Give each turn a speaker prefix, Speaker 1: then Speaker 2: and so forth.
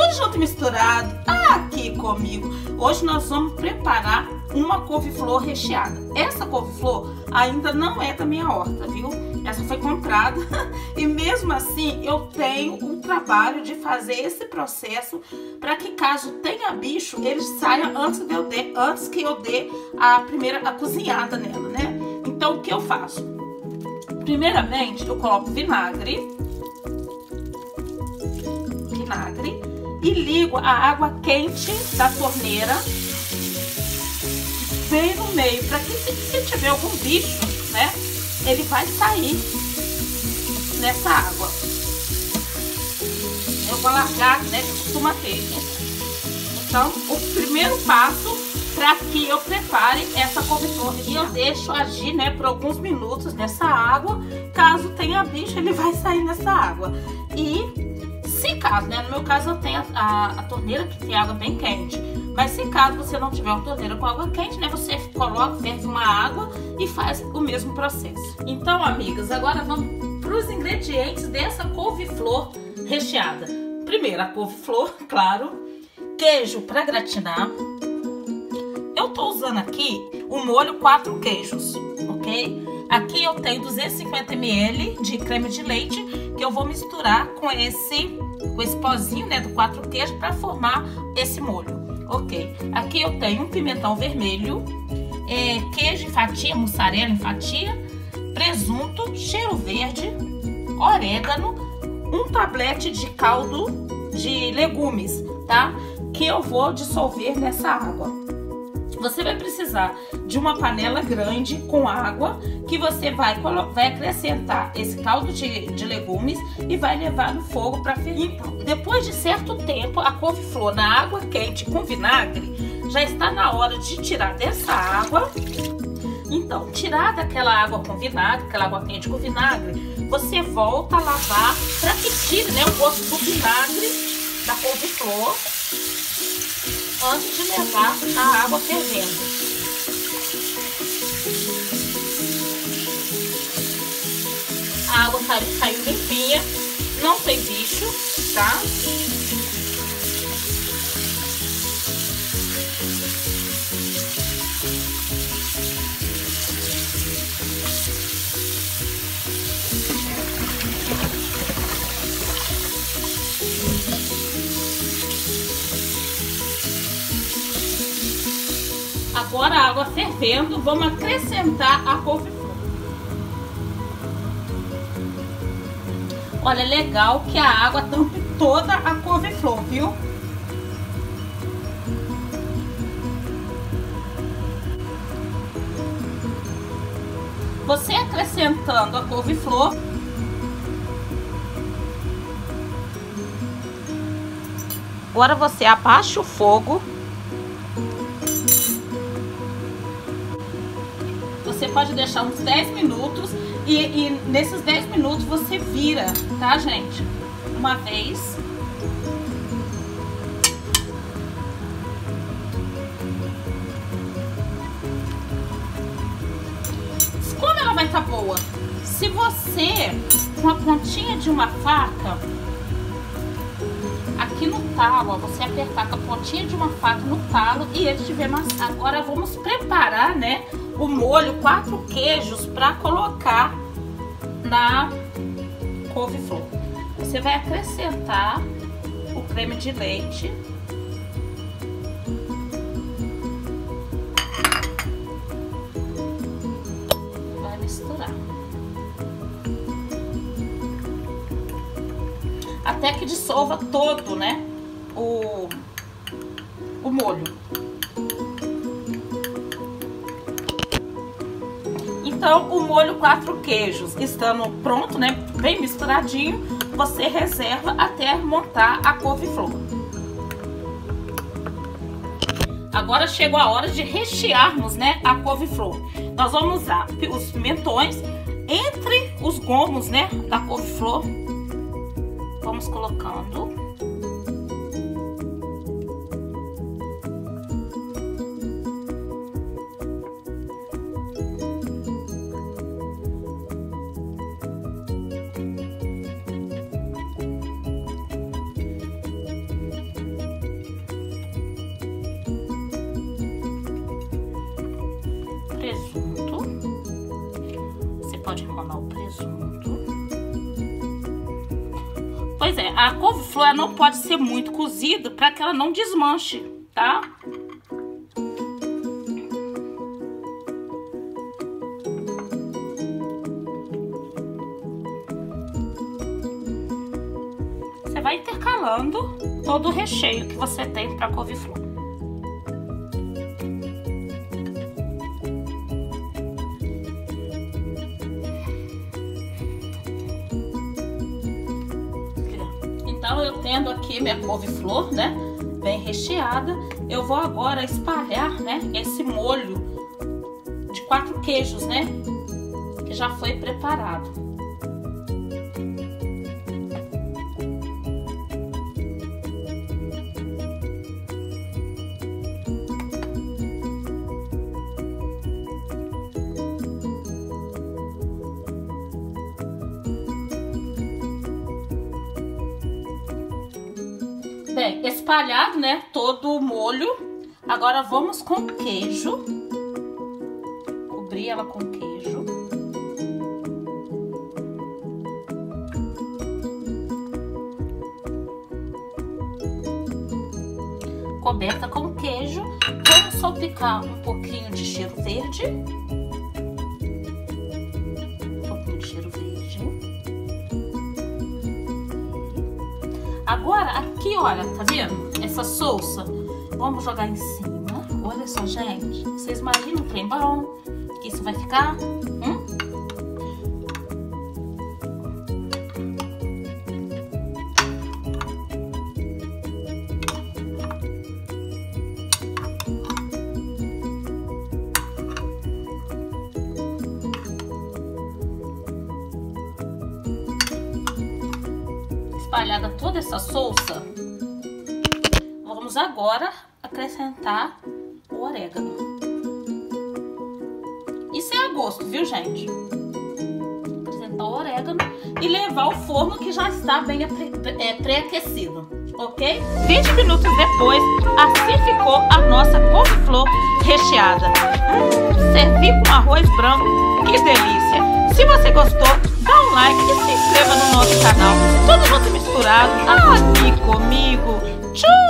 Speaker 1: tudo junto e misturado, aqui comigo. Hoje nós vamos preparar uma couve-flor recheada. Essa couve-flor ainda não é da minha horta, viu? Essa foi comprada e mesmo assim eu tenho o trabalho de fazer esse processo para que caso tenha bicho, ele saia antes que eu dê a cozinhada nela, né? Então o que eu faço? Primeiramente eu coloco vinagre e ligo a água quente da torneira bem no meio, para que se tiver algum bicho, né, ele vai sair nessa água. Eu vou largar, né, que costuma ter, né? Então, o primeiro passo para que eu prepare essa couve-flor, e eu deixo agir, né, por alguns minutos nessa água. Caso tenha bicho, ele vai sair nessa água. E se caso, né, no meu caso eu tenho a torneira que tem água bem quente. Mas se caso você não tiver uma torneira com água quente, né, você coloca, ferve uma água e faz o mesmo processo. Então, amigas, agora vamos para os ingredientes dessa couve-flor recheada. Primeiro, a couve-flor, claro, queijo para gratinar. Eu tô usando aqui o molho 4 queijos, ok? Aqui eu tenho 250 ml de creme de leite que eu vou misturar com esse pozinho, né, do 4 queijos para formar esse molho. Ok, aqui eu tenho um pimentão vermelho, queijo em fatia, mussarela em fatia, presunto, cheiro verde, orégano, um tablete de caldo de legumes, tá? Que eu vou dissolver nessa água. Você vai precisar de uma panela grande com água, que você vai acrescentar esse caldo de legumes e vai levar no fogo para ferver. Depois de certo tempo, a couve-flor na água quente com vinagre, já está na hora de tirar dessa água. Então, tirar daquela água com vinagre, aquela água quente com vinagre, você volta a lavar para que tire, né, o gosto do vinagre da couve-flor antes de levar a água fervendo. A água saiu limpinha, não tem bicho, tá? Agora a água fervendo, vamos acrescentar a couve-flor. Olha, é legal que a água tampe toda a couve-flor, viu? Você acrescentando a couve-flor, agora você abaixa o fogo. Você pode deixar uns 10 minutos e nesses 10 minutos você vira, tá, gente? Uma vez. Como ela vai estar boa? Se você, com a pontinha de uma faca, aqui no talo, ó, você apertar com a pontinha de uma faca no talo e ele estiver amassado. Agora vamos preparar, né, o molho 4 queijos para colocar na couve-flor. Você vai acrescentar o creme de leite. Vai misturar. Até que dissolva todo, né, o molho. Então, o molho 4 queijos estando pronto, né, bem misturadinho, você reserva até montar a couve-flor. Agora chegou a hora de rechearmos, né, a couve-flor. Nós vamos usar os pimentões entre os gomos, né, da couve-flor. Vamos colocando. pode enrolar o presunto. Pois é, a couve-flor ela não pode ser muito cozida para que ela não desmanche, tá? Você vai intercalando todo o recheio que você tem para couve-flor. Então, eu tendo aqui minha couve-flor, né, bem recheada, eu vou agora espalhar, né, esse molho de 4 queijos, né, que já foi preparado. Bem, espalhado, né, todo o molho. Agora vamos com queijo. Cobrir ela com queijo. Coberta com queijo. Vamos salpicar um pouquinho de cheiro verde. Agora, aqui, olha, tá vendo? Essa salsa, vamos jogar em cima. Olha só, gente. Vocês imaginam um trem bom que isso vai ficar? Espalhada toda essa salsa, vamos agora acrescentar o orégano. Isso é a gosto, viu, gente? Acrescentar o orégano e levar ao forno que já está bem pré-aquecido, ok? 20 minutos depois, assim ficou a nossa couve-flor recheada. Servi com arroz branco, que delícia! Se você gostou, dá um like e se inscreva no nosso canal. Tudo junto e misturado aqui comigo. Tchau!